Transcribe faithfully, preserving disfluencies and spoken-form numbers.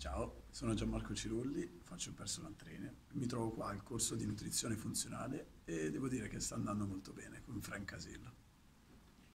Ciao, sono Gianmarco Cirulli, faccio il personal trainer. Mi trovo qua al corso di nutrizione funzionale e devo dire che sta andando molto bene con Frank Casillo.